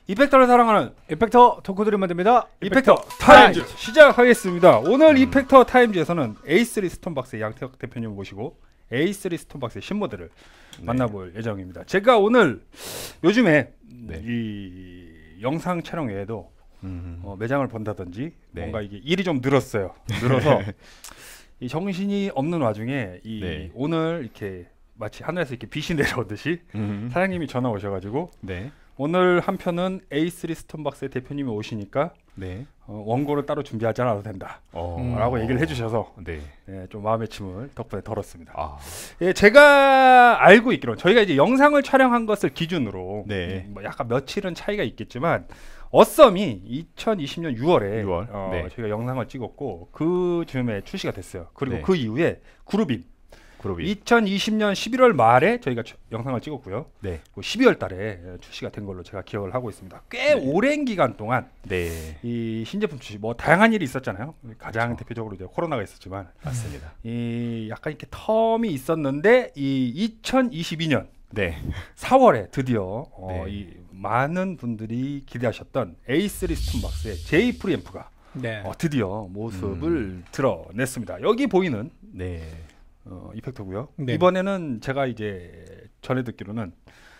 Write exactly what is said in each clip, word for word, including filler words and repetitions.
이펙터를 사랑하는 이펙터 토크들이 만듭니다. 이펙터, 이펙터 타임즈 시작하겠습니다. 오늘 음. 이펙터 타임즈에서는 에이쓰리 스톤박스의 양태혁 대표님을 모시고 에이쓰리 스톤박스의 신모델을 네. 만나볼 예정입니다. 제가 오늘 요즘에 네. 이 영상 촬영 외에도 음. 어, 매장을 본다든지 네. 뭔가 이게 일이 좀 늘었어요. 늘어서 이 정신이 없는 와중에 이 네. 오늘 이렇게 마치 하늘에서 이렇게 빛이 내려오듯이 음. 사장님이 전화 오셔가지고 네. 오늘 한 편은 에이쓰리 스톤박스의 대표님이 오시니까 네. 어, 원고를 따로 준비하지 않아도 된다 어. 라고 얘기를 해주셔서 네. 예, 좀 마음의 짐을 덕분에 덜었습니다. 아. 예, 제가 알고 있기로는 저희가 이제 영상을 촬영한 것을 기준으로 네. 음, 뭐 약간 며칠은 차이가 있겠지만 어썸이 이천이십 년 유월에 유월? 어, 네. 저희가 영상을 찍었고 그 즈음에 출시가 됐어요. 그리고 네. 그 이후에 그룹인 그룹이. 이천이십 년 십일월 말에 저희가 주, 영상을 찍었고요. 네. 십이월 달에 출시가 된 걸로 제가 기억을 하고 있습니다. 꽤 네. 오랜 기간 동안 네. 이 신제품 출시 뭐 다양한 일이 있었잖아요. 가장 그렇죠. 대표적으로 이제 코로나가 있었지만 맞습니다. 이 약간 이렇게 텀이 있었는데 이 이천이십이 년 네. 사월에 드디어 어, 네. 이 많은 분들이 기대하셨던 에이쓰리 스톤박스의 제이 프리앰프가 네. 어, 드디어 모습을 음. 드러냈습니다. 여기 보이는 네. 어, 이펙터고요. 네. 이번에는 제가 이제 전해 듣기로는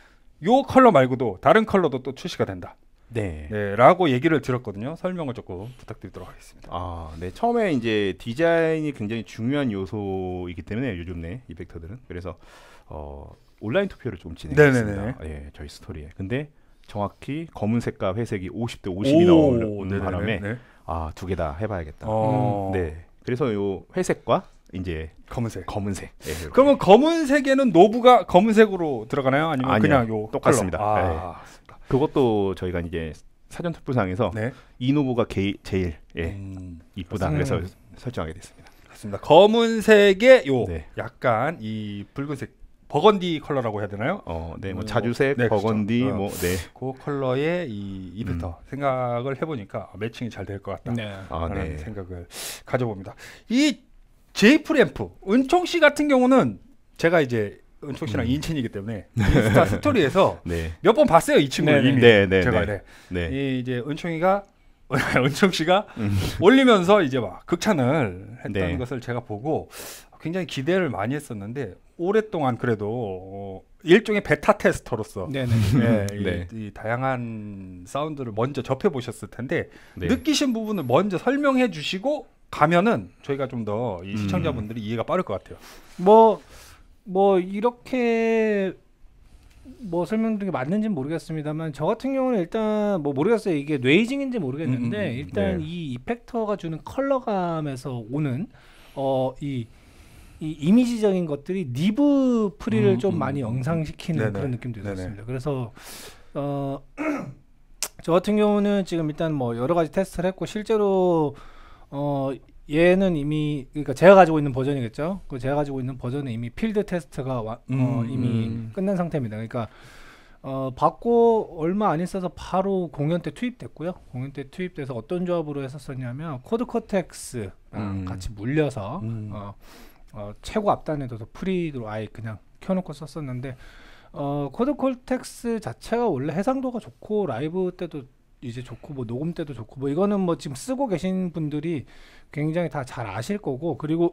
요 컬러 말고도 다른 컬러도 또 출시가 된다. 네. 네, 라고 얘기를 들었거든요. 설명을 조금 부탁드리도록 하겠습니다. 아, 네. 처음에 이제 디자인이 굉장히 중요한 요소이기 때문에 요즘 내 이펙터들은 그래서 어, 온라인 투표를 좀 진행했습니다. 예, 저희 스토리에. 근데 정확히 검은색과 회색이 오십 대 오십이 나오는 바람에 네. 아, 두 개 다 해봐야겠다. 어. 네. 그래서 요 회색과 이제 검은색. 검은색. 네, 그러면 검은색에는 노브가 검은색으로 들어가나요? 아니면 아니요, 그냥 요 똑같습니다. 아. 네. 그것도 저희가 이제 사전 투표상에서 네. 이 노브가 게, 제일 예, 음. 이쁘다. 그래서 음. 설정하게 됐습니다. 그렇습니다. 검은색에 요 네. 약간 이 붉은색 버건디 컬러라고 해야 되나요? 어, 네, 뭐 자주색, 네, 버건디, 그렇죠. 뭐, 네, 그 컬러의 이 이펙터 음. 생각을 해보니까 매칭이 잘 될 것 같다라는 네. 아, 네. 생각을 가져봅니다. 이 제이 프리앰프 은총 씨 같은 경우는 제가 이제 은총 씨랑 음. 인친이기 때문에 인스타 스토리에서 네. 몇 번 봤어요 이 친구를 이미 네, 네, 제가 네. 네. 이 이제 은총이가 은총 씨가 음. 올리면서 이제 막 극찬을 했던 네. 것을 제가 보고 굉장히 기대를 많이 했었는데 오랫동안 그래도 어, 일종의 베타 테스터로서 네, 이, 네. 이 다양한 사운드를 먼저 접해 보셨을 텐데 네. 느끼신 부분을 먼저 설명해 주시고 가면은 저희가 좀 더 이 시청자분들이 음. 이해가 빠를 것 같아요. 뭐, 뭐 이렇게 뭐 설명드린 게 맞는지는 모르겠습니다만 저 같은 경우는 일단 뭐 모르겠어요. 이게 뇌이징인지 모르겠는데 음, 음, 일단 네. 이 이펙터가 주는 컬러감에서 오는 어, 이, 이 이미지적인 것들이 니브 프리를 음, 좀 음, 많이 영상시키는 네네. 그런 느낌도 있었습니다. 네네. 그래서 어, 저 같은 경우는 지금 일단 뭐 여러 가지 테스트를 했고 실제로 어 얘는 이미 그러니까 제가 가지고 있는 버전이겠죠. 그 제가 가지고 있는 버전은 이미 필드 테스트가 와, 음, 어, 이미 음. 끝난 상태입니다. 그러니까 어, 받고 얼마 안 있어서 바로 공연 때 투입됐고요. 공연 때 투입돼서 어떤 조합으로 했었었냐면 코드 코텍스랑 음. 같이 물려서 음. 어, 어, 최고 앞단에 둬서 프리로 아예 그냥 켜놓고 썼었는데 어, 코드 코텍스 자체가 원래 해상도가 좋고 라이브 때도 이제 좋고 뭐 녹음 때도 좋고 뭐 이거는 뭐 지금 쓰고 계신 분들이 굉장히 다 잘 아실 거고 그리고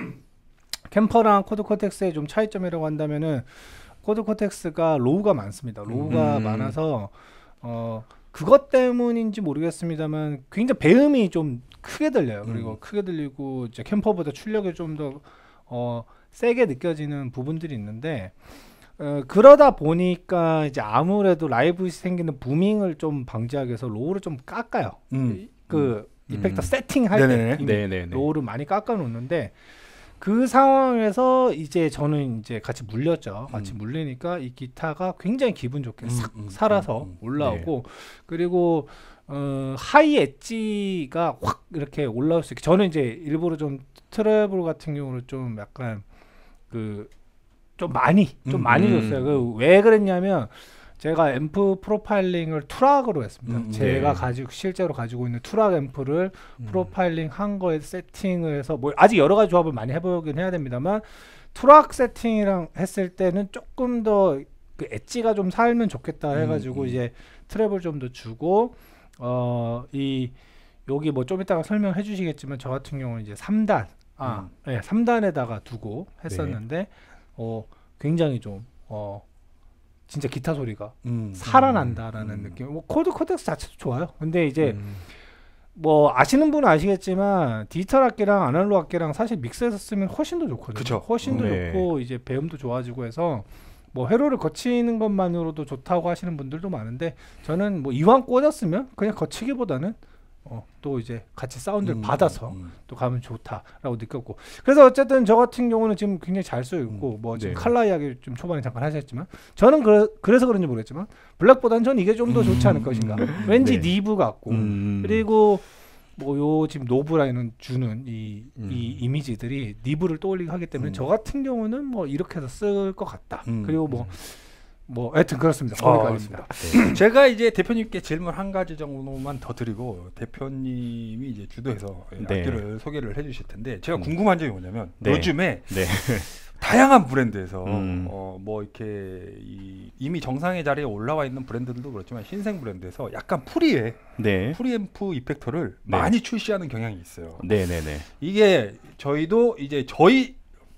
캠퍼랑 코드 코텍스의 좀 차이점이라고 한다면은 코드 코텍스가 로우가 많습니다. 로우가 음. 많아서 어 그것 때문인지 모르겠습니다만 굉장히 배음이 좀 크게 들려요. 그리고 음. 크게 들리고 이제 캠퍼보다 출력이 좀 더 어 세게 느껴지는 부분들이 있는데 어, 그러다 보니까 이제 아무래도 라이브 생기는 부밍을 좀 방지하기 위해서 로우를 좀 깎아요. 음. 그 음. 이펙터 음. 세팅할 때 이미 로우를 많이 깎아 놓는데 그 상황에서 이제 저는 이제 같이 물렸죠. 같이 음. 물리니까 이 기타가 굉장히 기분 좋게 음, 싹 음, 살아서 음, 올라오고 네. 그리고 어, 하이 엣지가 확 이렇게 올라올 수 있게 저는 이제 일부러 좀 트래블 같은 경우는 좀 약간 그 좀 많이 좀 음, 많이 음. 줬어요. 그 왜 그랬냐면 제가 앰프 프로파일링을 투락으로 했습니다. 음, 제가 네. 가지고 실제로 가지고 있는 투락 앰프를 음. 프로파일링 한 거에 세팅을 해서 뭐 아직 여러 가지 조합을 많이 해보긴 해야 됩니다만 투락 세팅이랑 했을 때는 조금 더 그 엣지가 좀 살면 좋겠다 해가지고 음, 음. 이제 스트랩을 좀 더 주고 어 이 여기 뭐 좀 이따가 설명해 주시겠지만 저 같은 경우는 이제 삼 단 아, 음. 네, 삼 단에다가 두고 했었는데 네. 어 굉장히 좀 어 진짜 기타 소리가 음. 살아난다라는 음. 느낌. 뭐 코드 코덱스 자체도 좋아요. 근데 이제 음. 뭐 아시는 분은 아시겠지만 디지털 악기랑 아날로그 악기랑 사실 믹스해서 쓰면 훨씬 더 좋거든요. 그쵸. 훨씬 더 네. 좋고 이제 배음도 좋아지고 해서 뭐 회로를 거치는 것만으로도 좋다고 하시는 분들도 많은데 저는 뭐 이왕 꽂았으면 그냥 거치기보다는 어, 또 이제 같이 사운드를 음. 받아서 음. 또 가면 좋다라고 느꼈고 그래서 어쨌든 저 같은 경우는 지금 굉장히 잘 쓰고 있고 뭐 지금 네. 칼라 이야기 좀 초반에 잠깐 하셨지만 저는 그래, 그래서 그런지 모르겠지만 블랙보다는 저는 이게 좀 더 좋지 않을 음. 것인가 음. 왠지 네. 니브 같고 음. 그리고 뭐 요 지금 노브라인은 주는 이, 음. 이 이미지들이 니브를 떠올리게 하기 때문에 음. 저 같은 경우는 뭐 이렇게 해서 쓸 것 같다. 음. 그리고 뭐 뭐 하여튼 그렇습니다. 아, 거기까지입니다. 네. 제가 이제 대표님께 질문 한 가지 정도만 더 드리고 대표님이 이제 주도해서 네. 악기를 소개를 해주실 텐데 제가 음. 궁금한 점이 뭐냐면 네. 요즘에 네. 다양한 브랜드에서 음. 어, 뭐 이렇게 이, 이미 정상의 자리에 올라와 있는 브랜드들도 그렇지만 신생 브랜드에서 약간 프리에 네. 프리앰프 이펙터를 네. 많이 출시하는 경향이 있어요. 네, 네, 네. 이게 저희도 이제 저희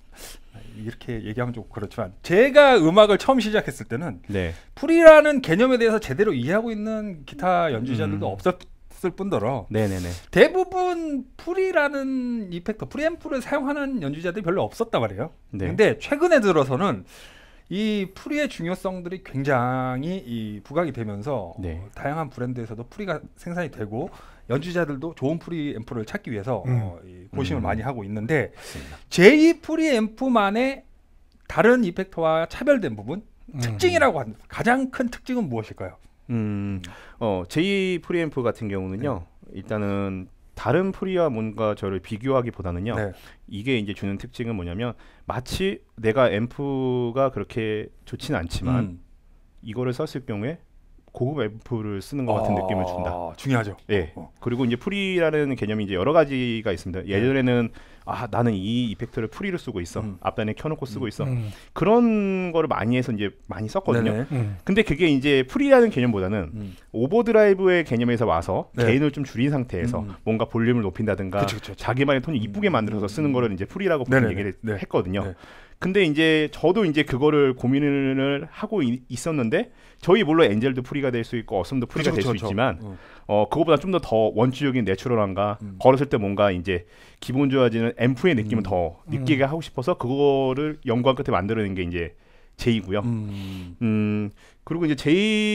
이렇게 얘기하면 좀 그렇지만 제가 음악을 처음 시작했을 때는 네. 프리라는 개념에 대해서 제대로 이해하고 있는 기타 연주자들도 음. 없었을 뿐더러 네, 네, 네. 대부분 프리라는 이펙터, 프리앰프를 사용하는 연주자들이 별로 없었단 말이에요. 네. 근데 최근에 들어서는 이 프리의 중요성들이 굉장히 이 부각이 되면서 네. 어, 다양한 브랜드에서도 프리가 생산이 되고 연주자들도 좋은 프리 앰프를 찾기 위해서 음. 어, 이 고심을 음. 많이 하고 있는데 맞습니다. 제이 프리 앰프만의 다른 이펙터와 차별된 부분 음. 특징이라고 하는 가장 큰 특징은 무엇일까요? 음. 어, 제이 프리앰프 같은 경우는요. 일단은 다른 프리와 뭔가 저를 비교하기보다는요. 네. 이게 이제 주는 특징은 뭐냐면 마치 내가 앰프가 그렇게 좋지는 않지만 음. 이거를 썼을 경우에 고급 앰프를 쓰는 것 같은 아, 느낌을 준다. 중요하죠. 예. 어. 그리고 이제 프리라는 개념이 이제 여러 가지가 있습니다. 예전에는 아 나는 이 이펙터를 프리로 쓰고 있어. 음. 앞단에 켜놓고 쓰고 음. 있어. 음. 그런 거를 많이 해서 이제 많이 썼거든요. 네네. 음. 근데 그게 이제 프리라는 개념보다는 음. 오버드라이브의 개념에서 와서 네. 게인을 좀 줄인 상태에서 음. 뭔가 볼륨을 높인다든가 그쵸, 그쵸, 그쵸. 자기만의 톤을 이쁘게 만들어서 쓰는 거를 이제 프리라고 보통 네네네. 얘기를 네. 했거든요. 네. 근데 이제 저도 이제 그거를 고민을 하고 이, 있었는데 저희 물론 엔젤도 프리가 될 수 있고 어썸도 프리가 그쵸, 될 수 그쵸, 있지만 그쵸. 어. 어 그거보다 좀 더 더 원초적인 내추럴한가 음. 걸었을 때 뭔가 이제 기분 좋아지는 앰프의 느낌을 음. 더 느끼게 하고 싶어서 그거를 연구한 끝에 만들어낸 게 이제 제이고요. 음. 음. 그리고 이제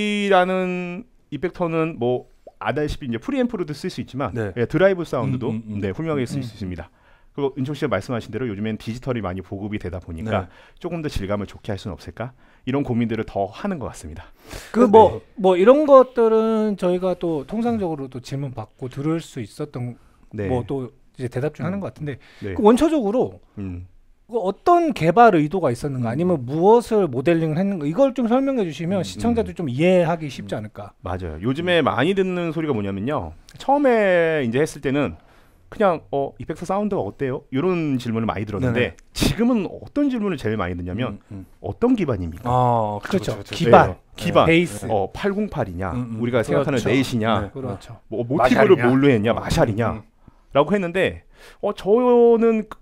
제이라는 이펙터는 뭐 아다시피 이제 프리앰프로도 쓸 수 있지만 네. 예, 드라이브 사운드도 음, 음, 음. 네, 훌륭하게 쓸 음. 수 있습니다. 그리고 은총 씨가 말씀하신 대로 요즘엔 디지털이 많이 보급이 되다 보니까 네. 조금 더 질감을 좋게 할 수는 없을까? 이런 고민들을 더 하는 것 같습니다. 그 뭐 뭐 이런 것들은 저희가 또 통상적으로 또 질문 받고 들을 수 있었던 네. 뭐 또 이제 대답 중 음. 하는 것 같은데 네. 그 원초적으로 음. 그 어떤 개발 의도가 있었는가 음. 아니면 무엇을 모델링을 했는가 이걸 좀 설명해 주시면 음. 시청자들 좀 이해하기 쉽지 않을까. 맞아요. 요즘에 많이 듣는 소리가 뭐냐면요. 처음에 이제 했을 때는 그냥 어 이펙터 사운드가 어때요? 이런 질문을 많이 들었는데 네네. 지금은 어떤 질문을 제일 많이 듣냐면 음, 음. 어떤 기반입니까? 아, 그렇죠. 그렇죠. 기반. 네. 기반. 베이스. 어 팔공팔이냐? 음, 음. 우리가 생각하는 그렇죠. 네이시냐? 네. 그렇죠. 뭐 모티브를 마샬이냐? 뭘로 했냐? 어, 마샬이냐? 음, 라고 했는데 어 저는 그-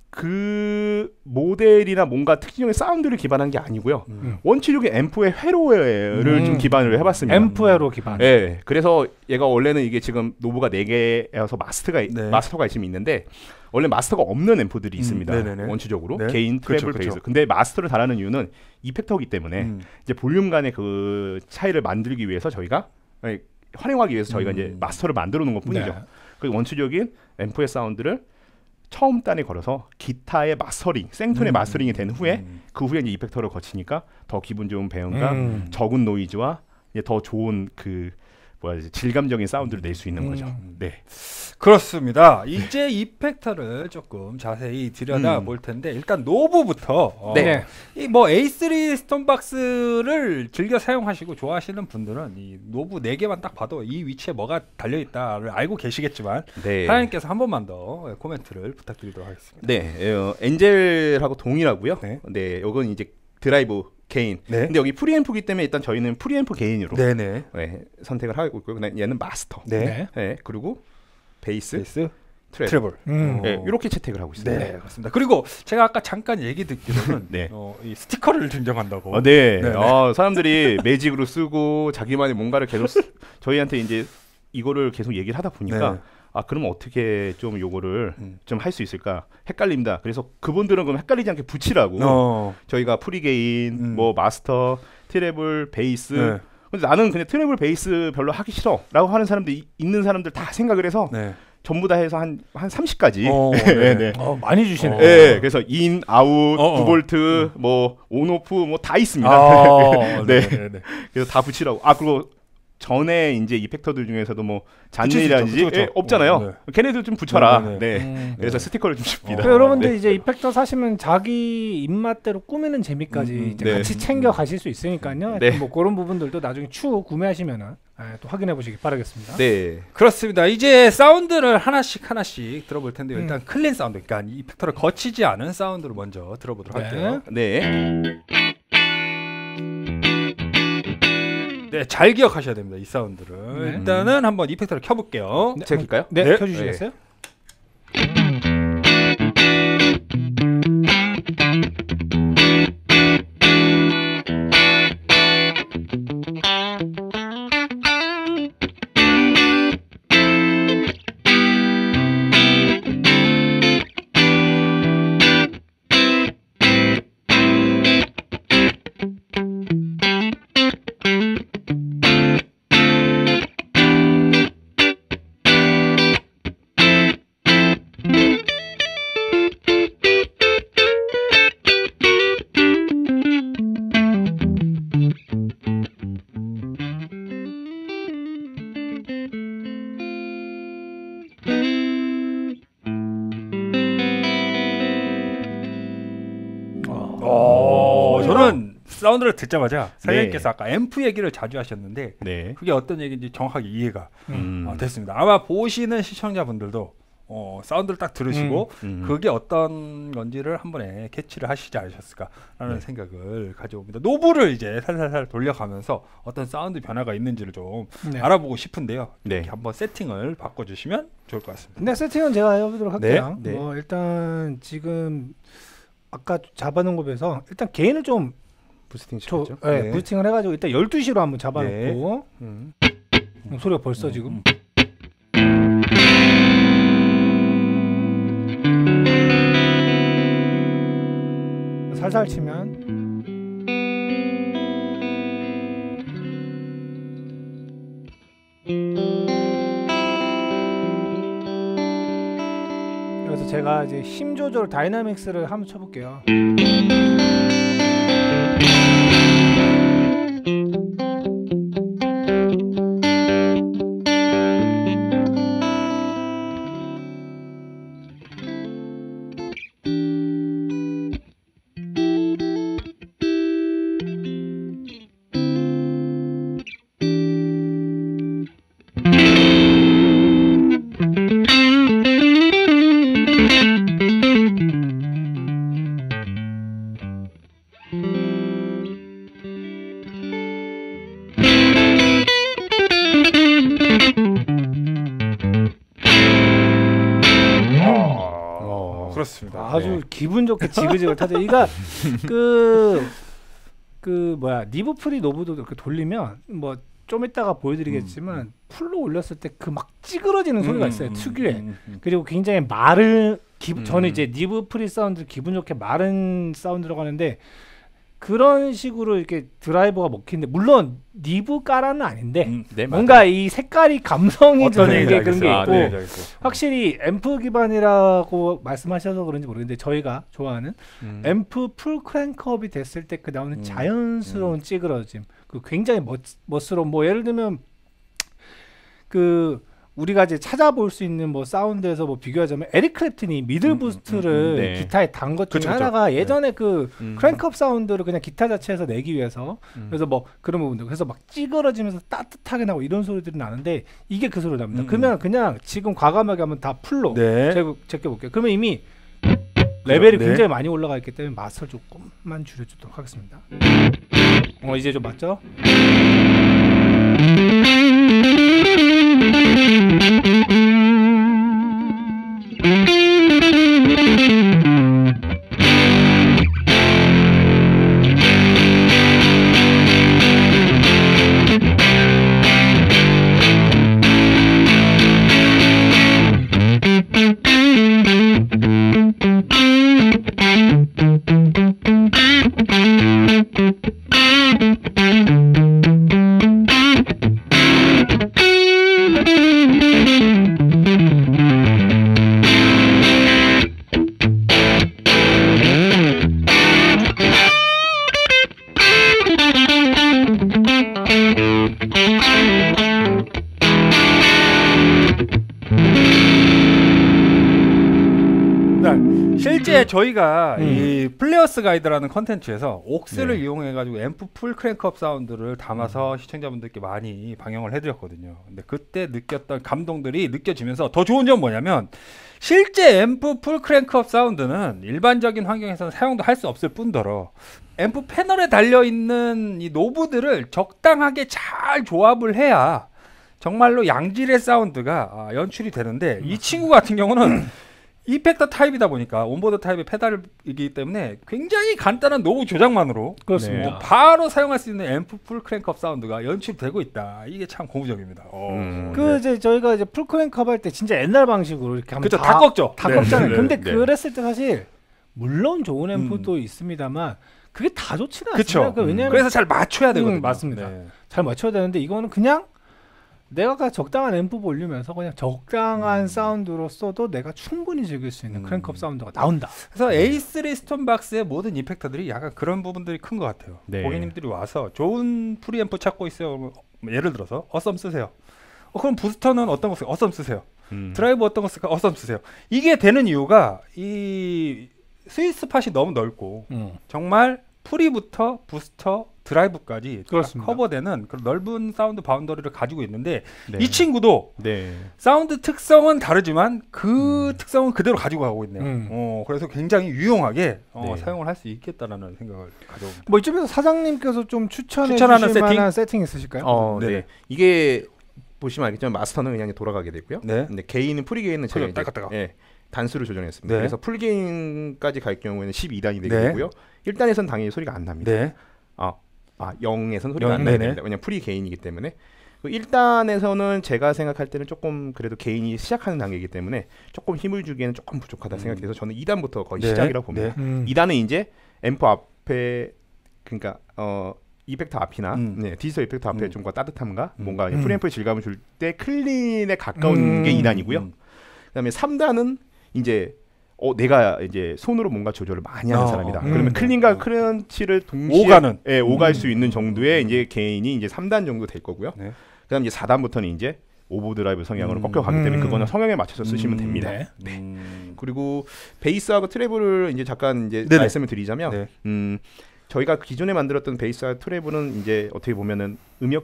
그 모델이나 뭔가 특징적인 사운드를 기반한 게 아니고요. 음. 원칙적인 앰프의 회로를 음. 좀 기반을 해봤습니다. 앰프웨로 기반. 예, 그래서 얘가 원래는 이게 지금 노브가 네 개여서 마스터가 네. 마스터가 지금 있는데 원래 마스터가 없는 앰프들이 음, 있습니다. 네네네. 원초적으로 네. 개인 그쵸, 트래블 그쵸. 베이스. 근데 마스터를 달하는 이유는 이펙터이기 때문에 음. 이제 볼륨 간의 그 차이를 만들기 위해서 저희가 아니, 활용하기 위해서 저희가 음. 이제 마스터를 만들어 놓은 것뿐이죠. 네. 그 원초적인 앰프의 사운드를 처음 단에 걸어서 기타의 마스터링, 생톤의 음. 마스터링이 된 후에 음. 그 후에 이제 이펙터를 거치니까 더 기분 좋은 배음과 음. 적은 노이즈와 이제 더 좋은 그 뭐야 이제 질감적인 사운드를 낼 수 있는 음. 거죠. 네. 그렇습니다. 이제 이펙터를 조금 자세히 들여다 음. 볼 텐데 일단 노브부터 어, 네. 이 뭐 에이 쓰리 스톤박스를 즐겨 사용하시고 좋아하시는 분들은 이 노브 네 개만 딱 봐도 이 위치에 뭐가 달려 있다를 알고 계시겠지만 네. 사장님께서 한 번만 더 코멘트를 부탁드리도록 하겠습니다. 네. 어, 엔젤하고 동일하고요. 네. 네. 이건 이제 드라이브 개인. 네. 근데 여기 프리앰프기 때문에 일단 저희는 프리앰프 개인으로 네네. 네, 선택을 하고 있고요. 그다음 얘는 마스터. 네. 네. 네, 그리고 베이스, 베이스, 트래블. 트래블. 음. 네, 이렇게 채택을 하고 있습니다. 네, 그렇습니다. 그리고 제가 아까 잠깐 얘기 듣기로는 네. 어, 이 스티커를 증정한다고. 어, 네. 네네. 어, 사람들이 매직으로 쓰고 자기만의 뭔가를 계속 쓰, 저희한테 이제 이거를 계속 얘기를 하다 보니까 네. 아 그러면 어떻게 좀 요거를 음. 좀 할 수 있을까 헷갈립니다. 그래서 그분들은 그럼 헷갈리지 않게 붙이라고 어. 저희가 프리게인, 음. 뭐 마스터, 트래블, 베이스. 네. 근데 나는 그냥 트래블 베이스 별로 하기 싫어라고 하는 사람들 이- 있는 사람들 다 생각을 해서 네. 전부 다 해서 한 한 삼십까지. 어, 네, 네. 네. 어, 많이 주시네. 어. 네, 그래서 인, 아웃, 어, 어. 구 볼트, 뭐 온오프 뭐 다 있습니다. 아, 네. 네. 네. 네. 그래서 다 붙이라고. 아 그리고 전에 이제 이펙터들 중에서도 뭐 붙일 수 있죠. 잔일이라든지 그쵸, 그쵸. 예, 없잖아요. 어, 네. 걔네들 좀 붙여라. 네, 네. 네, 음. 그래서 스티커를 좀 줍니다. 그 여러분들 네. 이제 이펙터 사시면 자기 입맛대로 꾸미는 재미까지 음, 음, 이제 네. 같이 챙겨 가실 수 있으니까요. 네. 뭐 그런 부분들도 나중에 추후 구매하시면은 아, 또 확인해 보시기 바라겠습니다. 네. 그렇습니다. 이제 사운드를 하나씩 하나씩 들어볼 텐데요. 일단 음. 클린 사운드, 그러니까 이 이펙터를 거치지 않은 사운드를 먼저 들어보도록 네. 할게요. 네. 네, 잘 기억하셔야 됩니다. 이 사운드를. 네. 일단은 한번 이펙터를 켜볼게요. 네. 제가 킬까요? 네, 네. 켜주시겠어요? 어, 저는 사운드를 듣자마자 사장님께서 네. 아까 앰프 얘기를 자주 하셨는데 네. 그게 어떤 얘기인지 정확하게 이해가 음. 어, 됐습니다. 아마 보시는 시청자분들도 어, 사운드를 딱 들으시고 음. 그게 어떤 건지를 한 번에 캐치를 하시지 않으셨을까라는 네. 생각을 가져옵니다. 노브를 이제 살살살 돌려가면서 어떤 사운드 변화가 있는지를 좀 네. 알아보고 싶은데요. 네. 이렇게 한번 세팅을 바꿔주시면 좋을 것 같습니다. 네, 세팅은 제가 해보도록 할게요. 네, 네. 뭐 일단 지금 아까 잡아놓은 거 비해서 일단 개인을 좀 부스팅 저, 시켰죠? 네, 네. 부스팅을 해가지고 일단 열두 시로 한번 잡아놓고 네. 음. 음, 소리가 벌써 음, 지금 살살 치면 그래서 제가 이제 힘 조절 다이나믹스를 한번 쳐볼게요. 어. 그렇습니다. 아주 네. 기분 좋게 지그재글 타죠. 이가 그, 그 뭐야 니브 프리 노브도 이렇게 돌리면 뭐 좀 이따가 보여드리겠지만 음, 풀로 올렸을 때 그 막 찌그러지는 소리가 음, 있어요. 음, 특유의. 음, 음. 그리고 굉장히 마른 기, 음. 저는 이제 니브 프리 사운드 기분 좋게 마른 사운드라고 하는데 그런 식으로 이렇게 드라이버가 먹히는데 물론 니브 까라는 아닌데 음. 네, 뭔가 이 색깔이 감성이 어떤 드는 얘기인지 게 그런 게 알겠어요. 있고 아, 네, 알겠어요. 확실히 앰프 기반이라고 말씀하셔서 그런지 모르겠는데 저희가 좋아하는 음. 앰프 풀 크랭크업이 됐을 때 그 나오는 음. 자연스러운 찌그러짐 그 굉장히 멋, 멋스러운 뭐 예를 들면 그 우리가 이제 찾아볼 수 있는 뭐 사운드에서 뭐 비교하자면 에릭 클랩튼이 미들 음, 부스트를 음, 음, 네. 기타에 단 것 중에 그쵸, 그쵸. 하나가 네. 예전에 그 음. 크랭크업 사운드를 그냥 기타 자체에서 내기 위해서 음. 그래서 뭐 그런 부분들 그래서 막 찌그러지면서 따뜻하게 나고 이런 소리들이 나는데 이게 그 소리 납니다. 음. 그러면 그냥 지금 과감하게 하면 다 풀로 네. 제가 제껴 볼게요. 그러면 이미 레벨이 네. 굉장히 많이 올라가 있기 때문에 마스터를 조금만 줄여주도록 하겠습니다. 어 이제 좀 맞죠? 실제 저희가 음. 이 플레이어스 가이드라는 컨텐츠에서 옥스를 네. 이용해가지고 앰프 풀 크랭크업 사운드를 담아서 음. 시청자분들께 많이 방영을 해드렸거든요. 근데 그때 느꼈던 감동들이 느껴지면서 더 좋은 점 뭐냐면 실제 앰프 풀 크랭크업 사운드는 일반적인 환경에서는 사용도 할 수 없을 뿐더러 앰프 패널에 달려있는 이 노브들을 적당하게 잘 조합을 해야 정말로 양질의 사운드가 연출이 되는데 이 친구 같은 경우는 이펙터 타입이다 보니까 온보드 타입의 페달이기 때문에 굉장히 간단한 노브 조작만으로 그렇습니다. 네, 바로 사용할 수 있는 앰프 풀 크랭크업 사운드가 연출되고 있다. 이게 참 고무적입니다. 음. 그 네. 이제 저희가 이제 풀 크랭크업 할 때 진짜 옛날 방식으로 이렇게 하면 그쵸, 다 꺾죠. 다 네. 꺾잖아요. 네. 근데 네. 그랬을 때 사실 물론 좋은 앰프도 음. 있습니다만 그게 다 좋지는 그쵸. 않습니다. 그 왜냐면 그래서 잘 맞춰야 되거든요. 음, 맞습니다. 네. 잘 맞춰야 되는데 이거는 그냥 내가 그 적당한 앰프 볼륨에서 그냥 적당한 음. 사운드로 써도 내가 충분히 즐길 수 있는 음. 크랭크업 사운드가 나온다. 그래서 에이 쓰리 스톤박스의 모든 이펙터들이 약간 그런 부분들이 큰 것 같아요. 네. 고객님들이 와서 좋은 프리앰프 찾고 있어요. 그러면 예를 들어서 어썸 쓰세요. 어, 그럼 부스터는 어떤 거 쓰세요? 어썸 쓰세요. 음. 드라이브 어떤 거 쓸까? 어썸 쓰세요. 이게 되는 이유가 이 스윗 스팟이 너무 넓고 음. 정말 프리부터 부스터 드라이브까지 다 그렇습니다. 커버되는 그런 넓은 사운드 바운더리를 가지고 있는데 네. 이 친구도 네. 사운드 특성은 다르지만 그 음. 특성은 그대로 가지고 가고 있네요. 음. 어, 그래서 굉장히 유용하게 어, 네. 사용을 할 수 있겠다라는 생각을 가져옵니다. 뭐 이쪽에서 사장님께서 좀 추천해 추천하는 주실 세팅? 만한 세팅 있으실까요? 어, 네. 네. 이게 보시면 알겠지만 마스터는 그냥 돌아가게 되고요. 네. 근데 게인은 프리 게인은 제가 풀 이제 따까따까. 예, 단수를 조정했습니다. 네. 그래서 풀 게인까지 갈 경우에는 십이 단이 되게 네. 되고요. 일 단에서는 당연히 소리가 안 납니다. 네. 아, 아 영에서는 소리가 영, 안 나야 네네. 됩니다. 왜냐면 프리 게인이기 때문에. 일 단에서는 제가 생각할 때는 조금 그래도 게인이 시작하는 단계이기 때문에 조금 힘을 주기에는 조금 부족하다 음. 생각해서 저는 이 단부터 거의 네. 시작이라고 봅니다. 네. 음. 이 단은 이제 앰프 앞에 그러니까 어 이펙터 앞이나 음. 네, 디지털 이펙터 앞에 음. 좀과 따뜻함과 음. 뭔가 음. 프리앰프 질감을 줄 때 클린에 가까운 음. 게 이 단이고요. 음. 그다음에 삼 단은 이제 어 내가 이제 손으로 뭔가 조절을 많이 하는 어, 사람이다. 어. 그러면 음. 클린과 어. 크런치를 동시에 오가는. 예, 오갈 음. 수 있는 정도의 이제 게인이 이제 삼 단 정도 될 거고요. 네. 그다음 이제 사 단부터는 이제 오버드라이브 성향으로 음. 꺾여가기 때문에 음. 그거는 성향에 맞춰서 쓰시면 음. 됩니다. 네. 음. 그리고 베이스하고 트래블을 이제 잠깐 이제 네네. 말씀을 드리자면 네. 음 저희가 기존에 만들었던 베이스와 트래블은 이제 어떻게 보면은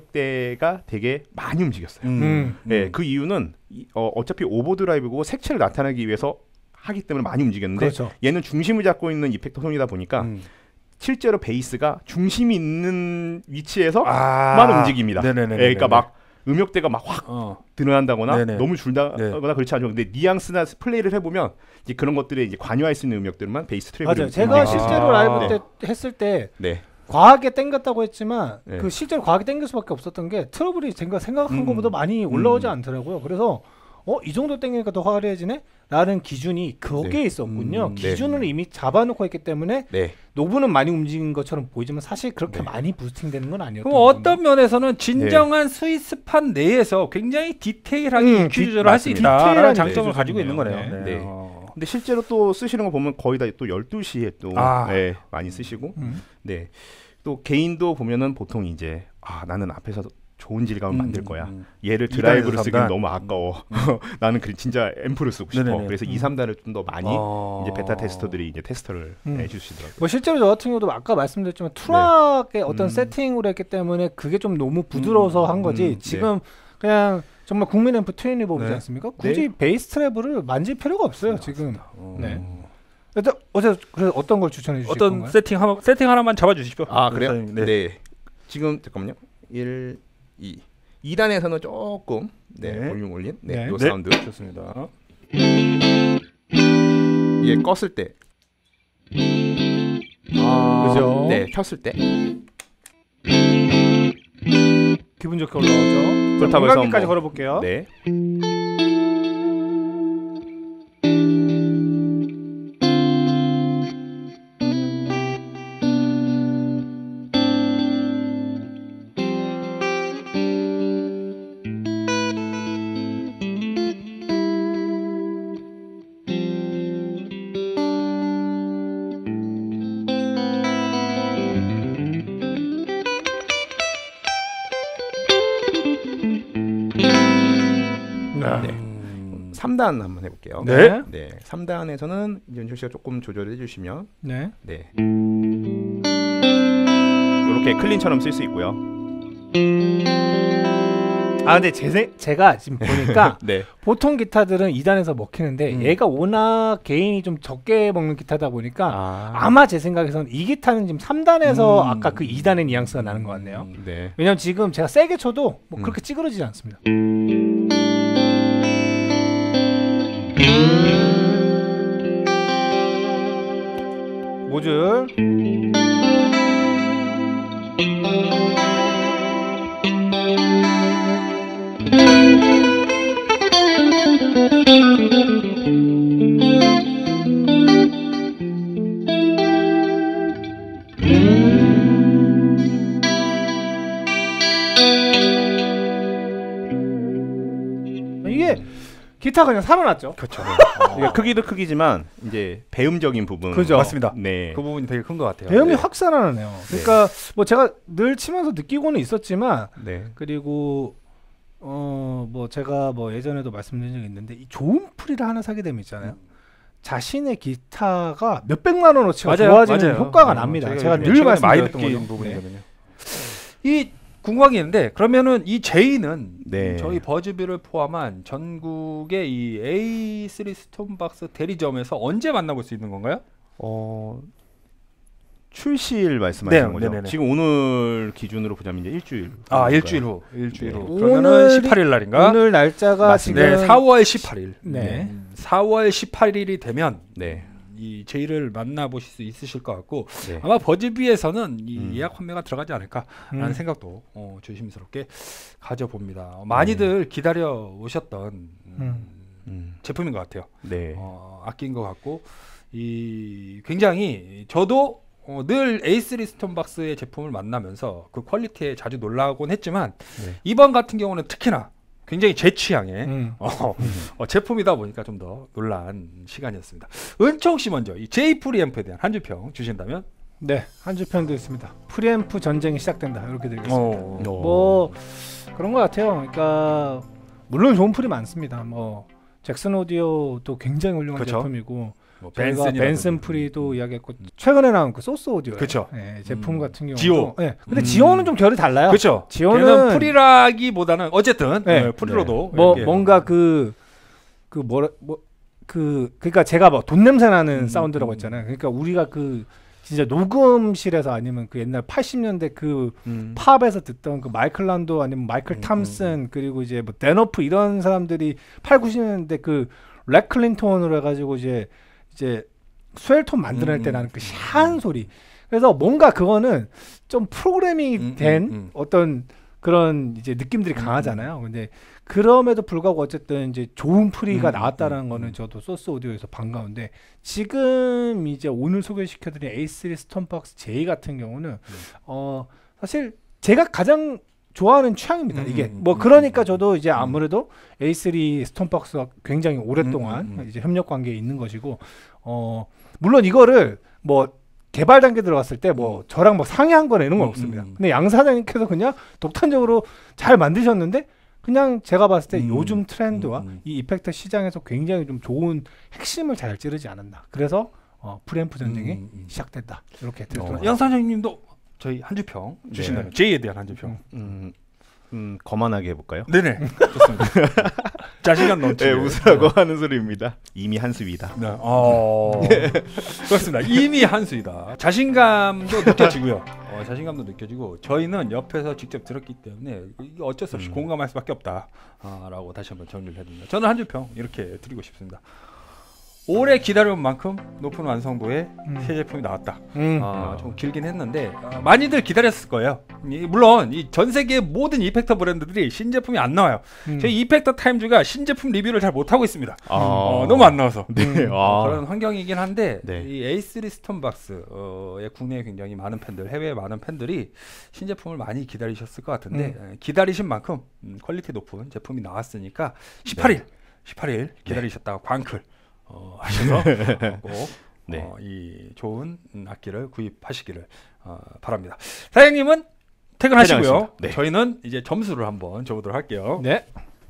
음역대가 되게 많이 움직였어요. 음. 네, 그 이유는 이, 어, 어차피 오버드라이브고 색채를 나타내기 위해서 하기 때문에 많이 움직였는데 그렇죠. 얘는 중심을 잡고 있는 이펙터 톤이다 보니까 음. 실제로 베이스가 중심이 있는 위치에서만 아. 움직입니다. 네네네. 네, 그러니까 막 음역대가 막 확 어. 드러난다거나 네네. 너무 줄다거나 네. 그렇지 않죠. 근데 뉘앙스나 플레이를 해보면 이제 그런 것들에 이제 관여할 수 있는 음역들만 베이스 트래블. 맞아요. 제가 아. 실제로 라이브 때 했을 때 네. 과하게 땡겼다고 했지만 네. 그 실제로 과하게 땡길 수밖에 없었던 게 트러블이 제가 생각한 음. 것보다 많이 올라오지 음. 않더라고요. 그래서 어, 이 정도 땡기니까 더 화려해지네? 라는 기준이 거기에 네. 있었군요. 음, 네. 기준을 이미 잡아놓고 있기 때문에 네. 노브는 많이 움직인 것처럼 보이지만 사실 그렇게 네. 많이 부스팅되는 건 아니었던 그럼 거군요. 어떤 면에서는 진정한 스위스판 내에서 굉장히 디테일하게 음, 이큐 디- 조절을 할 수 맞습니다. 있다라는 디테일한 장점을 네, 가지고 있는 거네요. 네. 네. 어. 근데 실제로 또 쓰시는 거 보면 거의 다 또 열두 시에 또 아. 네, 많이 쓰시고 음. 네. 또 개인도 보면은 보통 이제 아 나는 앞에서 좋은 질감을 음, 만들 거야. 음. 얘를 이 드라이브로 단에서 쓰기는 삼 단. 너무 아까워. 나는 그 진짜 앰프를 쓰고 싶어. 네네네. 그래서 음. 이, 삼 단을 좀 더 많이 어. 이제 베타 테스터들이 이제 테스터를 음. 해주시더라고요. 뭐 실제로 저 같은 경우도 아까 말씀드렸지만 투락의 어떤 음. 세팅으로 했기 때문에 그게 좀 너무 부드러워서 음, 한 거지. 음, 지금 그냥 정말 국민 앰프 트윈리버브지 네. 않습니까? 굳이 베이스 트래블을 만질 필요가 없어요. 지금. 어. 네. 어떤 어제 그래서 어떤 걸 추천해 주실 어떤 건가요? 세팅 하나 세팅 하나만 잡아 주십시오. 아 그래요? 네. 네. 지금 잠깐만요. 일, 이. 이 단에서는 조금 네, 네. 볼륨 올린 네, 네. 요 네. 사운드. 좋습니다. 이게 껐을 때. 아, 그죠? 네, 켰을 때. 기분 좋게 올라오죠. 그렇다고 해서 공간기까지 뭐- 걸어볼게요. 네. 네. 음. 삼 단 한번 해볼게요. 네. 네. 삼 단에서는 이현철 씨가 조금 조절해 주시면 네. 네. 이렇게 클린처럼 쓸 수 있고요. 아 근데 제, 세- 제가 지금 보니까 네. 보통 기타들은 이 단에서 먹히는데 음. 얘가 워낙 개인이 좀 적게 먹는 기타다 보니까 아. 아마 제 생각에서는 이 기타는 지금 삼 단에서 음. 아까 그 이 단의 뉘앙스가 나는 것 같네요. 네. 왜냐면 지금 제가 세게 쳐도 뭐 음. 그렇게 찌그러지지 않습니다. 모듈 이게 기타가 그냥 살아났죠. 그렇죠. 이게 크기도 크기지만 이제 배음적인 부분. 그죠. 맞습니다. 네. 그 부분이 되게 큰 것 같아요. 배음이 네. 확 살아나네요. 그러니까 뭐 제가 늘 치면서 느끼고는 있었지만 네. 그리고 어 뭐 제가 뭐 예전에도 말씀드린 적이 있는데 이 좋은 프리를 하나 사게 되면 있잖아요. 자신의 기타가 몇 백만 원어치가 맞아요, 좋아지는 맞아요. 효과가 어, 납니다. 저희가 제가 요즘에 늘 최근에 많이 말씀드렸던 느낀 거죠. 부분이거든요. 이 궁금한 게 있는데 그러면은 이 제이는 네. 저희 버즈비를 포함한 전국의 이 에이 쓰리 스톤박스 대리점에서 언제 만나볼 수 있는 건가요? 어 출시일 말씀하시는 네, 거죠? 네네네. 지금 오늘 기준으로 보자면 이제 일주일. 아 그러니까요. 일주일 후, 일주일 네. 후. 그러면은 오늘이- 십팔 일 날인가? 오늘 날짜가 맞습니다. 지금 네, 사월 십팔 일. 네. 음, 사월 십팔 일이 되면 네. 이 제이를 만나보실 수 있으실 것 같고 네. 아마 버즈비에서는 이 음. 예약 판매가 들어가지 않을까라는 음. 생각도 어, 조심스럽게 가져봅니다. 어, 많이들 기다려 오셨던 음, 음. 음. 제품인 것 같아요. 네. 어, 아낀 것 같고 이 굉장히 저도 어, 늘 에이 쓰리 스톤박스의 제품을 만나면서 그 퀄리티에 자주 놀라곤 했지만 네. 이번 같은 경우는 특히나 굉장히 제 취향의 음. 어, 어, 제품이다 보니까 좀 더 놀란 시간이었습니다. 은총 씨 먼저 이 제이 프리앰프에 대한 한 줄 평 주신다면? 네, 한 줄 평도 있습니다. 프리앰프 전쟁이 시작된다. 이렇게 드리겠습니다. 어, 뭐 그런 것 같아요. 그러니까 물론 좋은 프리 많습니다. 뭐 잭슨 오디오도 굉장히 훌륭한 그쵸. 제품이고 뭐 저희가 벤슨이라든지. 벤슨 프리도 이야기했고 최근에 나온 그 소스 오디오 그쵸. 네, 제품 음. 같은 경우도 지오. 네. 근데 음. 지오는 좀 결이 달라요. 그렇죠. 지오는 걔는 프리라기보다는 어쨌든 네. 네, 프리로도 뭐 이렇게. 뭔가 그 그 뭐라 뭐그 그러니까 제가 뭐 돈 냄새 나는 음, 사운드라고 음. 했잖아요. 그러니까 우리가 그 진짜 녹음실에서 아니면 그 옛날 팔십 년대 그 음. 팝에서 듣던 그 마이클 란도 아니면 마이클 음, 탐슨 그리고 이제 뭐 데너프 이런 사람들이 팔, 구십 년대 그 렉 클린톤으로 해가지고 이제 이제 스웰톤 만들어낼 때 음, 나는 그 음, 샤한 음. 소리. 그래서 뭔가 그거는 좀 프로그래밍이 음, 된 음, 음. 어떤 그런 이제 느낌들이 강하잖아요. 근데 그럼에도 불구하고 어쨌든 이제 좋은 프리가 음, 나왔다라는 음, 거는 음. 저도 소스 오디오에서 반가운데 지금 이제 오늘 소개시켜드린 에이 쓰리 스톤박스 제이 같은 경우는 음. 어 사실 제가 가장 좋아하는 취향입니다. 음, 이게 음, 뭐 음, 그러니까 음, 저도 이제 아무래도 에이 쓰리 스톤박스가 굉장히 오랫동안 음, 음, 음. 이제 협력 관계에 있는 것이고 어 물론 이거를 뭐 개발 단계 들어갔을 때 뭐 저랑 뭐 상의한 거나 이런 건 음, 없습니다. 음. 근데 양 사장님께서 그냥 독단적으로 잘 만드셨는데 그냥 제가 봤을 때 음, 요즘 트렌드와 음, 음. 이 이펙터 시장에서 굉장히 좀 좋은 핵심을 잘 찌르지 않았나. 그래서 어, 프리앰프 전쟁이 음, 음. 시작됐다. 이렇게 어. 들었습니다. 양 사장님도 저희 한 줄 평 주신다면 제이에 대한 한 줄 평. 음. 음, 거만하게 해볼까요? 네네. 좋습니다. 자신감 넘치게. 네, 웃으라고 네. 하는 소리입니다. 이미 한 수위다. 네. 어... 그렇습니다. 이미 한 수이다. 자신감도 느껴지고요. 어, 자신감도 느껴지고 저희는 옆에서 직접 들었기 때문에 이게 어쩔 수 없이 음. 공감할 수밖에 없다라고 아, 다시 한번 정리를 해드립니다. 저는 한 줄 평 이렇게 드리고 싶습니다. 오래 기다려온 만큼 높은 완성도의 음. 새 제품이 나왔다. 음. 어, 좀 길긴 했는데 어, 많이들 기다렸을 거예요. 이, 물론 이 전 세계 모든 이펙터 브랜드들이 신제품이 안 나와요. 음. 저희 이펙터 타임즈가 신제품 리뷰를 잘 못하고 있습니다. 아. 어, 너무 안 나와서 네. 음. 아. 어, 그런 환경이긴 한데 네. 이 에이 쓰리 스톤박스의 어, 국내에 굉장히 많은 팬들, 해외에 많은 팬들이 신제품을 많이 기다리셨을 것 같은데 음. 기다리신 만큼 음, 퀄리티 높은 제품이 나왔으니까 십팔 일, 네. 십팔 일 기다리셨다가 네. 광클 어, 하셔서 어, 꼭 네. 어, 이 좋은 악기를 구입하시기를 어, 바랍니다. 사장님은 퇴근하시고요. 네. 저희는 이제 점수를 한번 줘보도록 할게요. 네.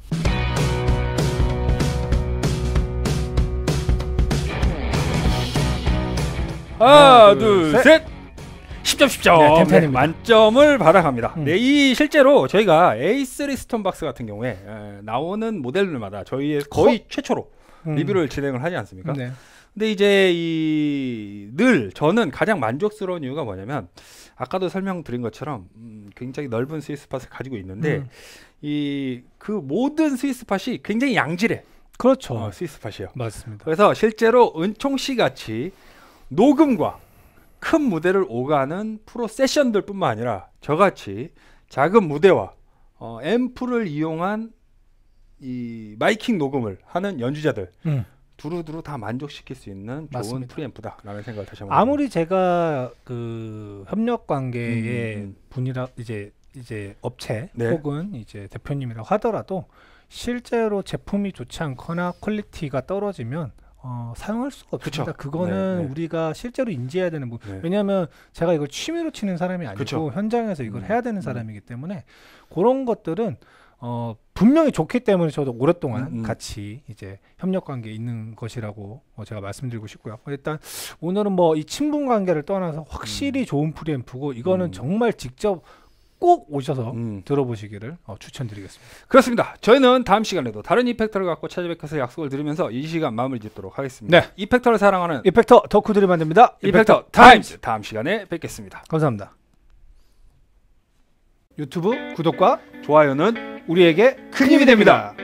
하나, 하나 둘, 셋. 셋. 십 점, 십 점. 네, 네, 만점을 받아갑니다. 음. 네, 이 실제로 저희가 에이 쓰리 스톤박스 같은 경우에 에, 나오는 모델들마다 저희의 거의 어? 최초로 음. 리뷰를 진행을 하지 않습니까? 네. 근데 이제 이 늘 저는 가장 만족스러운 이유가 뭐냐면 아까도 설명드린 것처럼 음, 굉장히 넓은 스위스팟을 가지고 있는데 음. 이 그 모든 스위스팟이 굉장히 양질해. 그렇죠. 어, 스위스팟이요. 맞습니다. 그래서 실제로 은총 씨 같이 녹음과 큰 무대를 오가는 프로 세션들뿐만 아니라 저같이 작은 무대와 어, 앰프를 이용한 이 마이킹 녹음을 하는 연주자들 음. 두루두루 다 만족시킬 수 있는 맞습니다. 좋은 프리앰프다라는 생각을 다시 한번 아무리 제가 그 협력 관계의 음, 음. 분이라 이제 이제 업체 네. 혹은 이제 대표님이라고 하더라도 실제로 제품이 좋지 않거나 퀄리티가 떨어지면 어, 사용할 수가 없습니다. 그쵸. 그거는 네, 네. 우리가 실제로 인지해야 되는 부분. 네. 왜냐하면 제가 이걸 취미로 치는 사람이 아니고 그쵸. 현장에서 이걸 음. 해야 되는 사람이기 때문에 그런 것들은 어, 분명히 좋기 때문에 저도 오랫동안 음, 음. 같이 이제 협력 관계에 있는 것이라고 어, 제가 말씀드리고 싶고요. 일단 오늘은 뭐 이 친분 관계를 떠나서 확실히 음. 좋은 프리앰프고 이거는 음. 정말 직접 꼭 오셔서 음. 들어보시기를 어, 추천드리겠습니다. 그렇습니다. 저희는 다음 시간에도 다른 이펙터를 갖고 찾아뵙겠서 약속을 드리면서 이 시간 마무리 짓도록 하겠습니다. 네. 이펙터를 사랑하는 이펙터 덕후들이 만듭니다. 이펙터, 이펙터 타임즈. 다음 시간에 뵙겠습니다. 감사합니다. 유튜브 구독과 좋아요는 우리에게 큰 힘이 됩니다.